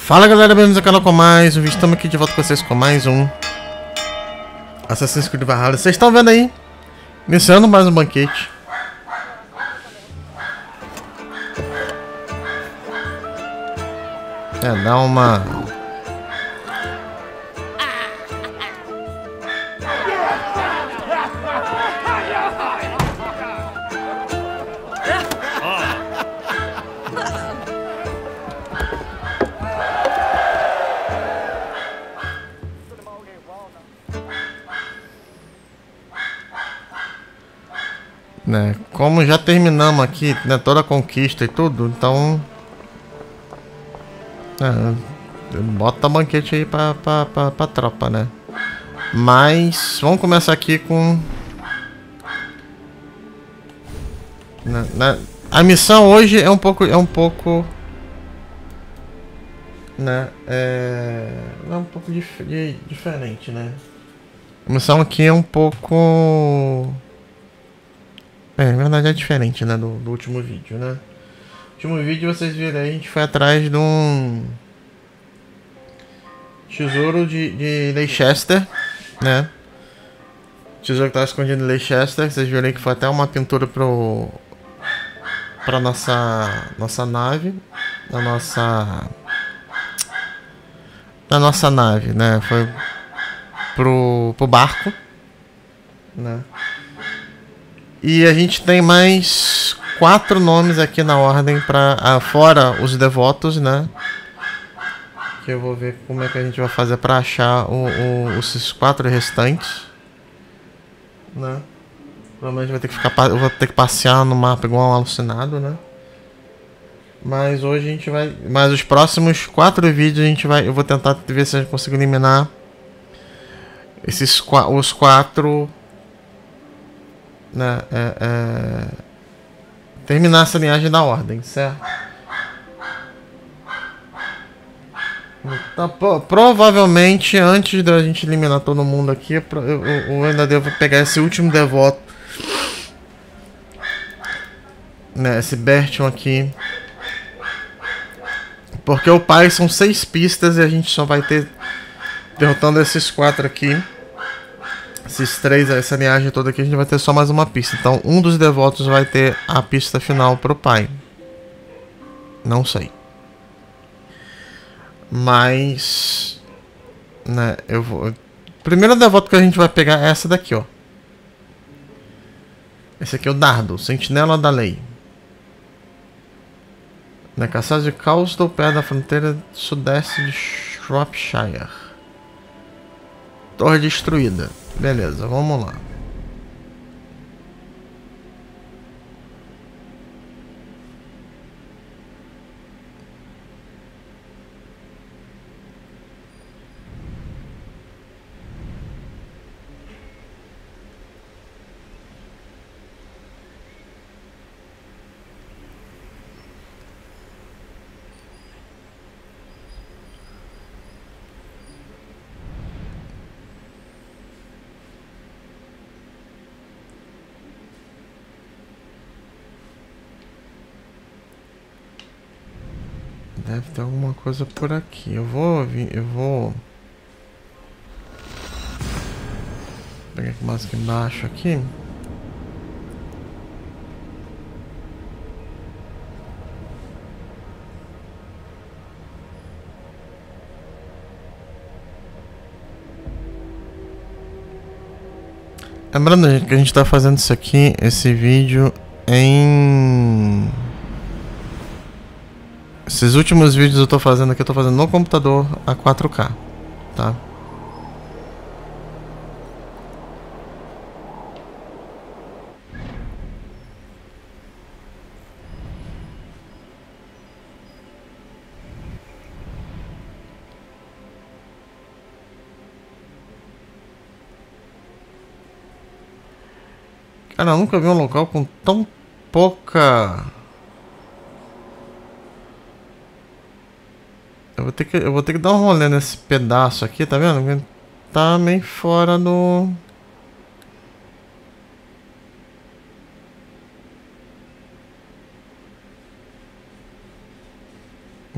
Fala galera, bem-vindos ao canal com mais um vídeo. Estamos aqui de volta com vocês com mais um Assassin's Creed Valhalla. Vocês estão vendo aí, iniciando mais um banquete. Dá uma... como já terminamos aqui, toda a conquista e tudo, então bota banquete aí pra tropa, né? Mas vamos começar aqui com a missão hoje é um pouco né, é um pouco diferente, né? A missão aqui é um pouco... na verdade é diferente, né, do último vídeo, né? No último vídeo vocês viram aí, a gente foi atrás de um tesouro de Leicester, né? Tesouro que estava escondido em Leicester. Vocês viram aí que foi até uma pintura pra nossa nave, da nossa nave, né? Foi pro barco, né? E a gente tem mais 4 nomes aqui na ordem para fora os devotos, né? Que eu vou ver como é que a gente vai fazer para achar esses 4 restantes, né? Provavelmente eu vou ter que passear no mapa igual um alucinado, né? Mas hoje a gente vai, mas os próximos 4 vídeos eu vou tentar ver se eu consigo eliminar os 4, né? Terminar essa linhagem da ordem, certo? Então, provavelmente antes da gente eliminar todo mundo aqui, eu ainda devo pegar esse último devoto, né? Esse Bertion aqui, porque o pai são 6 pistas e a gente só vai ter derrotando esses 4 aqui. Esses 3, essa linhagem toda aqui, a gente vai ter só mais uma pista. Então, um dos devotos vai ter a pista final pro pai. Não sei. Mas... né, eu vou... O primeiro devoto que a gente vai pegar é essa daqui, ó. Esse aqui é o Dardo, Sentinela da Lei. Na caçada de Causton, perto da fronteira sudeste de Shropshire. Torre destruída. Beleza, vamos lá. Deve ter alguma coisa por aqui. Eu vou pegar mais aqui embaixo aqui. Lembrando, gente, que a gente tá fazendo isso aqui, esse vídeo em... Esses últimos vídeos eu tô fazendo aqui, eu tô fazendo no computador a 4K, tá? Cara, eu nunca vi um local com tão pouca... Eu vou ter que dar um rolê nesse pedaço aqui, tá vendo? Tá meio fora do...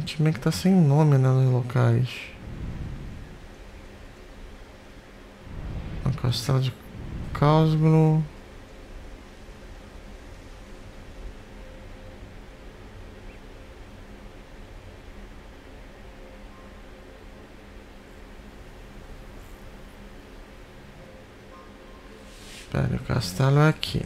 gente meio que tá sem nome, né, nos locais. O Castelo de Caosglo. Espera, o castelo é aqui.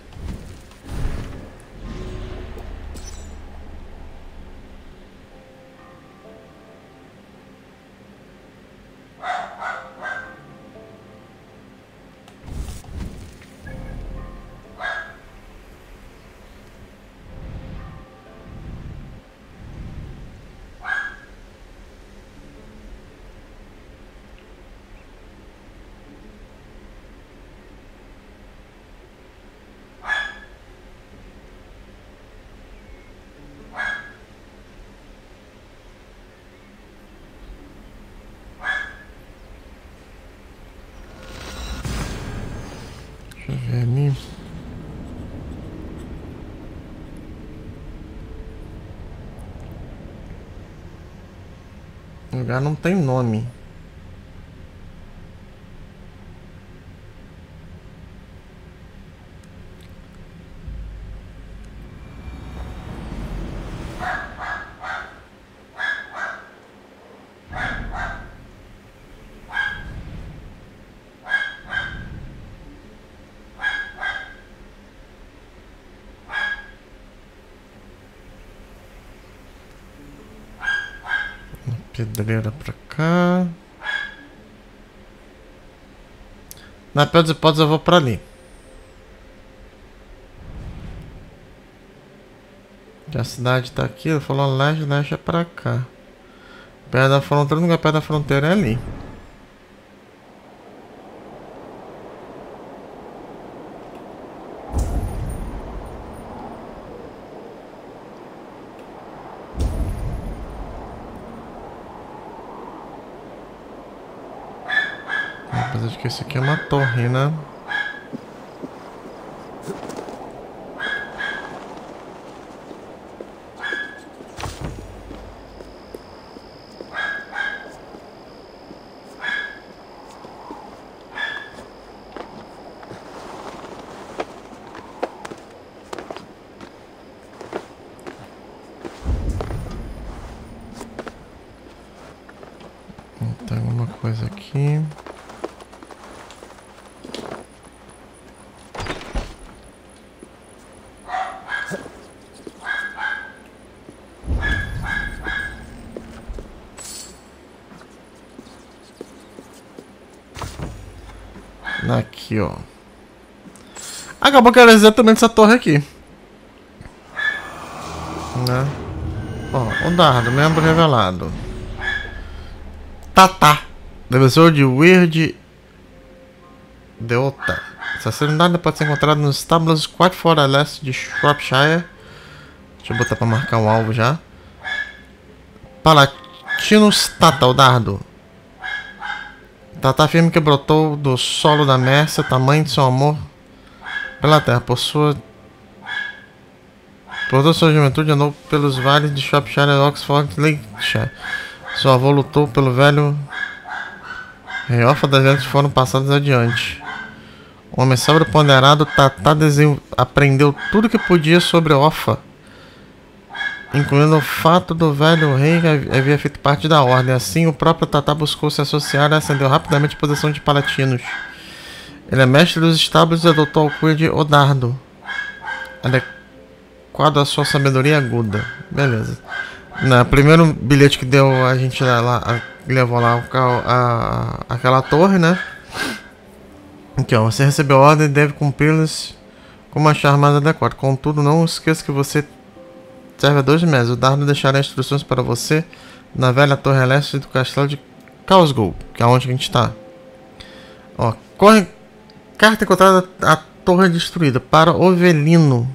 Deixa eu ver ali. O lugar não tem nome. Pedreira pra cá. Na pior das hipóteses eu vou pra ali. A cidade tá aqui, ele falou leste, leste é pra cá. Perto da fronteira, o lugar perto da fronteira é ali. Apesar de que esse aqui é uma torre, né? Tem alguma coisa aqui. Aqui, ó. Acabou que era exatamente essa torre aqui. Né? Ó, o dardo, membro revelado. Tata, defensor de Weird Deota. Essa cidade pode ser encontrada nos estábulos 4 fora a leste de Shropshire. Deixa eu botar pra marcar um alvo já. Palatinus Tata, o dardo. Tata afirma que brotou do solo da Mércia, tamanho de seu amor pela terra. Por toda sua juventude andou pelos vales de Shropshire, Oxford e Lancashire. Seu avô lutou pelo velho rei Offa das Letras foram passados adiante. O homem sobreponderado Tata aprendeu tudo que podia sobre Offa, incluindo o fato do velho rei que havia feito parte da ordem. Assim, o próprio Tata buscou se associar e ascendeu rapidamente à posição de Palatinos. Ele é mestre dos estábulos e adotou a alcunha de Odardo, adequado à sua sabedoria aguda. Beleza. No primeiro bilhete que deu, a gente levou lá aquela torre, né? Aqui, ó. Você recebeu a ordem e deve cumpri-las como achar mais adequado. Contudo, não esqueça que você serve a 2 meses. O dardo deixará instruções para você na velha torre a leste do castelo de Caosglo, que é onde a gente tá. Ó, carta encontrada, a torre destruída. Para Ovelino.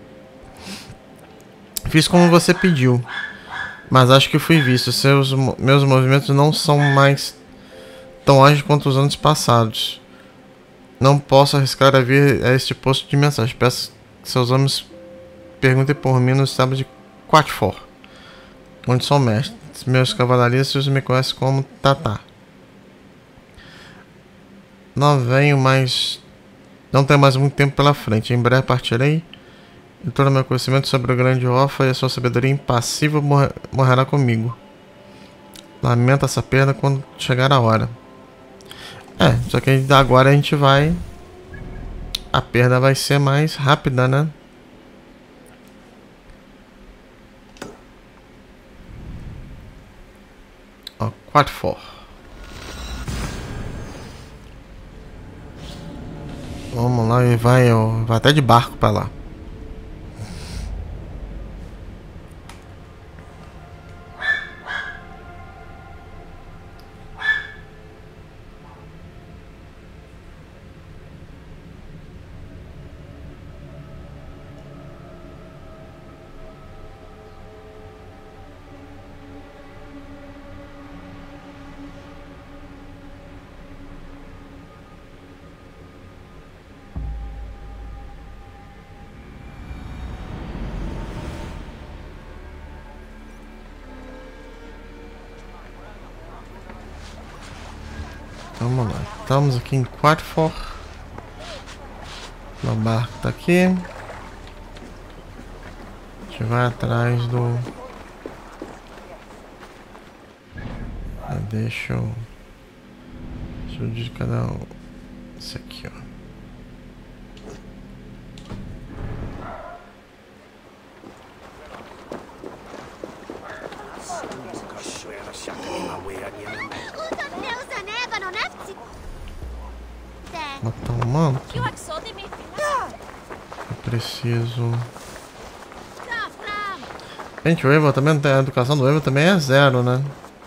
Fiz como você pediu, mas acho que fui visto. Meus movimentos não são mais tão ágeis quanto os anos passados. Não posso arriscar a vir a este posto de mensagem. Peço que seus homens perguntem por mim no estábulo de Quatfor. onde sou mestre. Meus cavalariços me conhecem como Tatá. Não tenho mais muito tempo pela frente. Em breve partirei. E todo o meu conhecimento sobre o grande Offa e a sua sabedoria impassível morrerá comigo. Lamento essa perda quando chegar a hora. Só que agora a gente vai... A perda vai ser mais rápida, né? Ó, Quatfor. Vamos lá e vai até de barco pra lá. Vamos lá, estamos aqui em Quatfor. O barco tá aqui. A gente vai atrás do... Deixa eu de cada um. Esse aqui, ó. Botar um manto. Eu preciso. Gente, o Eivor também não tem. A educação do Eivor também é 0, né?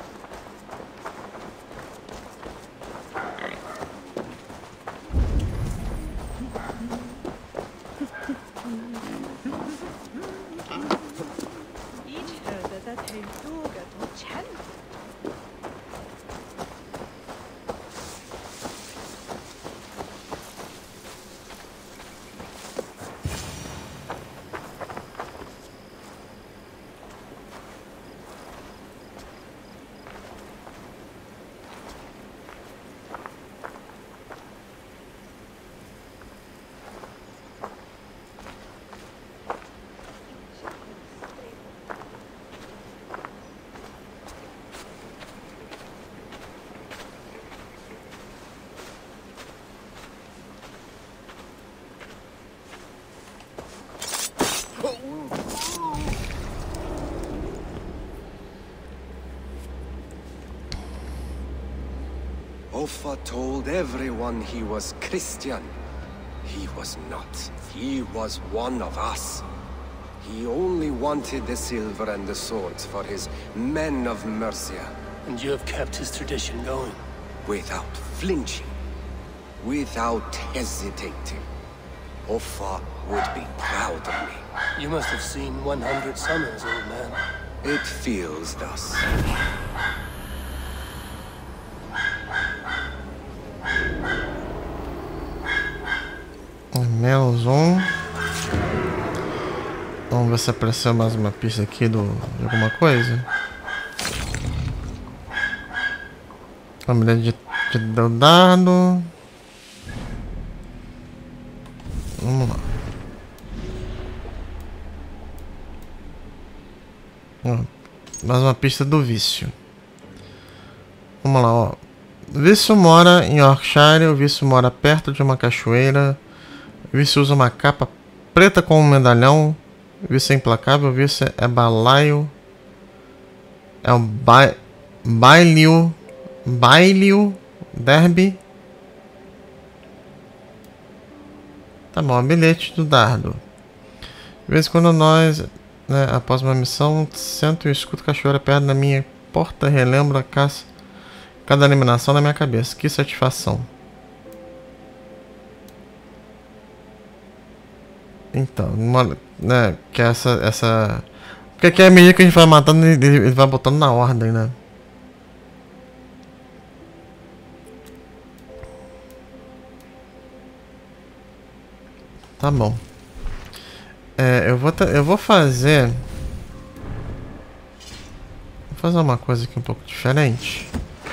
Offa told everyone he was Christian. He was not. He was one of us. He only wanted the silver and the swords for his men of Mercia. And you have kept his tradition going? Without flinching. Without hesitating. Offa would be proud of me. You must have seen 100 summers, old man. It feels thus. Menos um. Vamos ver se apareceu mais uma pista aqui de alguma coisa. Família de dado. Vamos lá. Mais uma pista do vício. Vamos lá, ó. O vício mora em Yorkshire. O vício mora perto de uma cachoeira. O vício usa uma capa preta com um medalhão. O vício é implacável. O vício é balaio. É o Bailio Derby. Tá bom, bilhete do dardo. De vez em quando nós, né, após uma missão, sento e escuto cachoeira perto da minha porta. Relembro a caça. Cada eliminação na minha cabeça. Que satisfação. Então, né, que essa... Porque aqui é a medida que a gente vai matando, ele vai botando na ordem, né? Tá bom. Eu vou fazer... fazer uma coisa aqui um pouco diferente.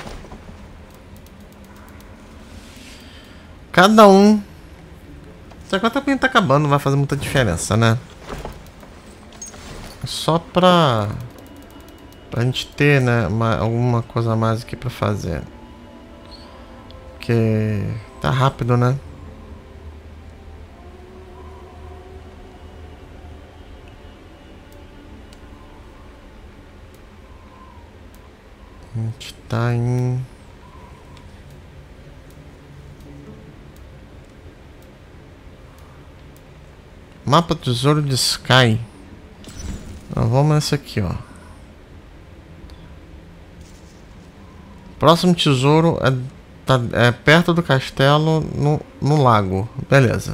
Cada um... Esse agora também tá acabando, não vai fazer muita diferença, né? Só pra gente ter, né, alguma coisa a mais aqui pra fazer. Porque tá rápido, né? A gente tá em... Mapa Tesouro de Sky. Então, vamos nessa aqui, ó. Próximo tesouro é perto do castelo, no lago. Beleza.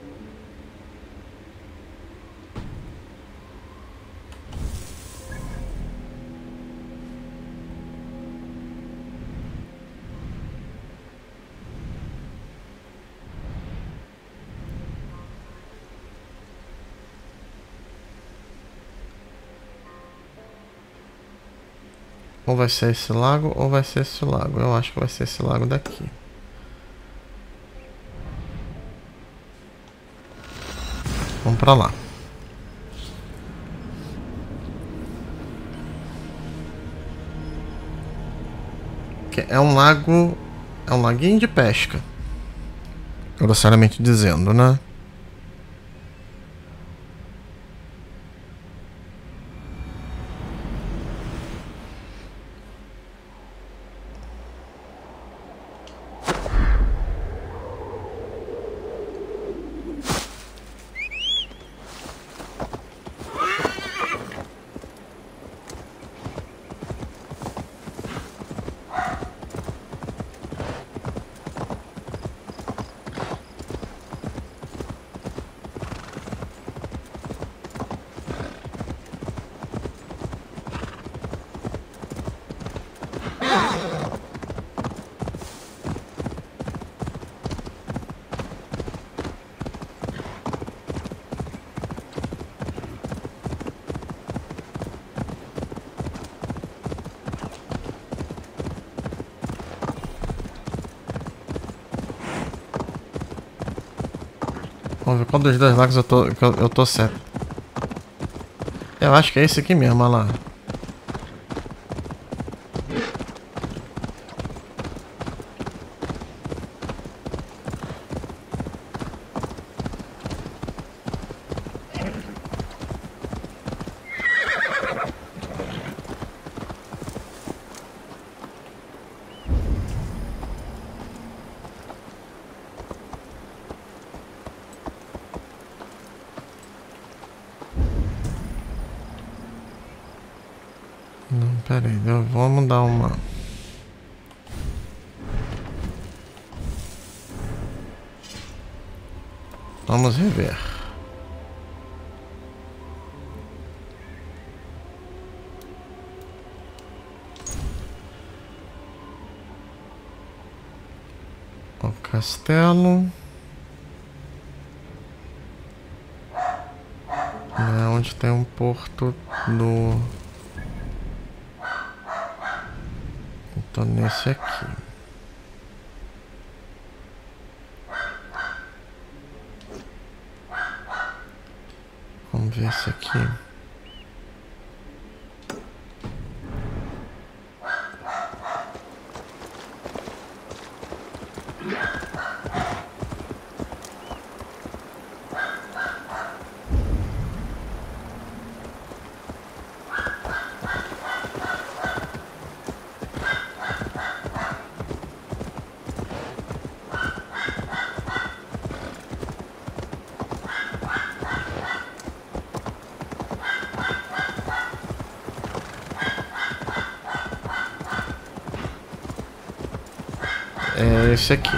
Ou vai ser esse lago, ou vai ser esse lago. Eu acho que vai ser esse lago daqui. Vamos pra lá. Que é um lago... É um laguinho de pesca. Grosseiramente dizendo, né? Vamos ver qual dos dois lagos eu tô certo. Eu acho que é esse aqui mesmo, olha lá. Não, pera aí, vamos dar uma... Vamos rever. O castelo. É onde tem um porto do... Então nesse aqui. Vamos ver esse aqui. É esse aqui.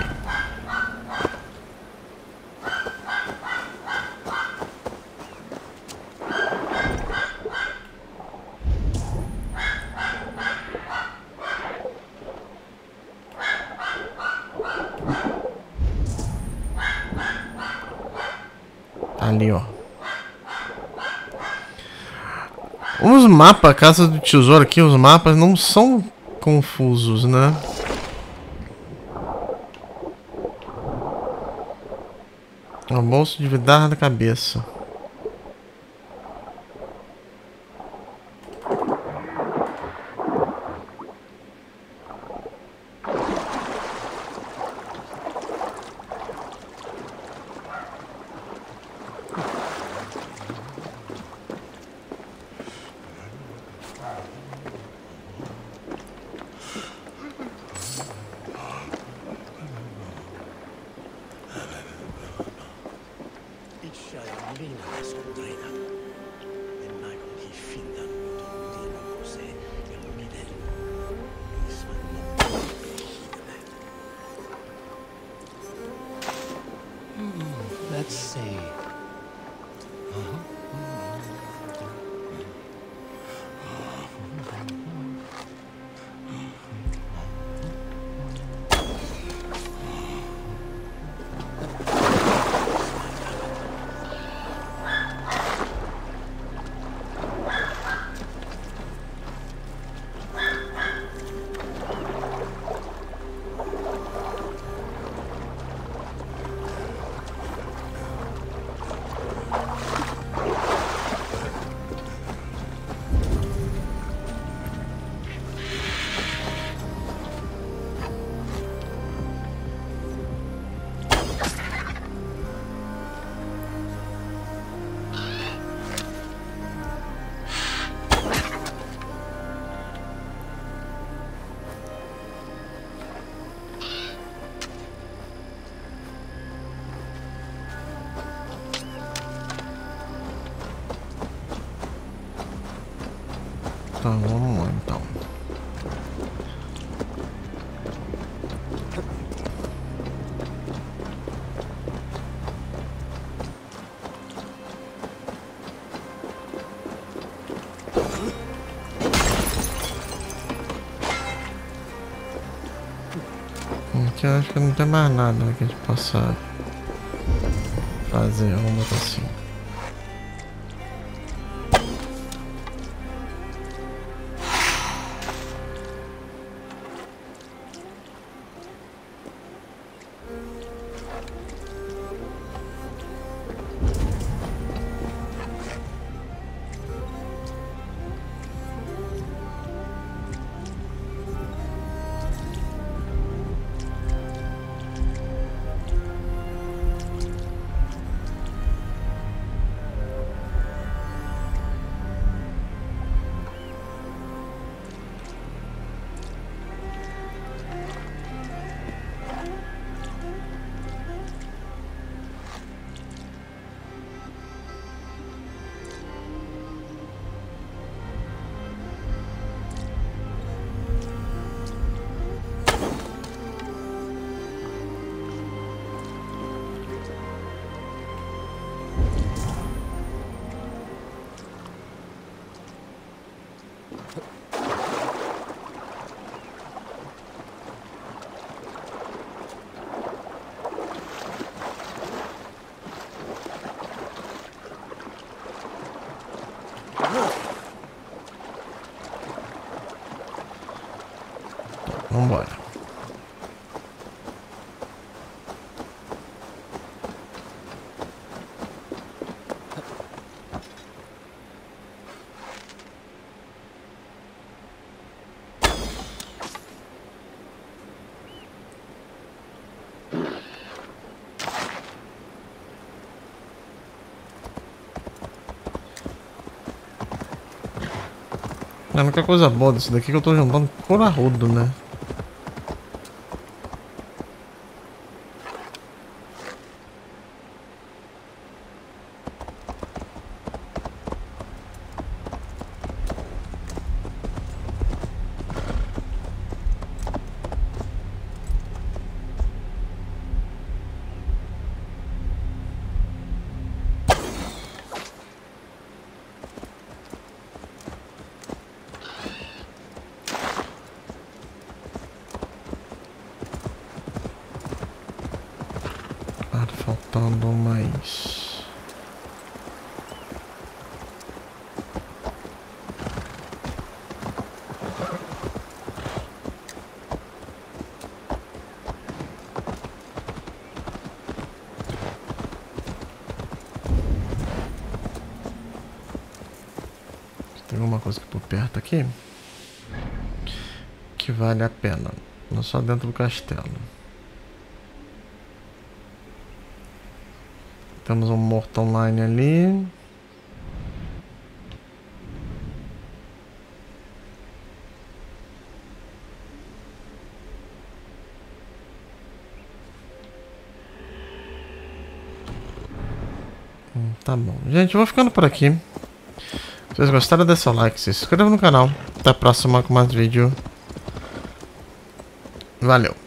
Ali, ó. Os mapas, a casa do tesouro aqui, os mapas não são confusos, né? Uma bolsa de vidar da cabeça. Let's see. Tá, vamos lá então. Aqui eu acho que não tem mais nada que a gente possa fazer, vamos botar assim. Vambora. A única coisa boa disso daqui é que eu tô juntando por arrodo, né? Faltando mais. coisa aqui por perto aqui que vale a pena. Não só dentro do castelo. Temos um morto online ali. Tá bom. Gente, eu vou ficando por aqui. Se vocês gostaram, deixa o like, se inscreva no canal. Até a próxima com mais vídeo. Valeu.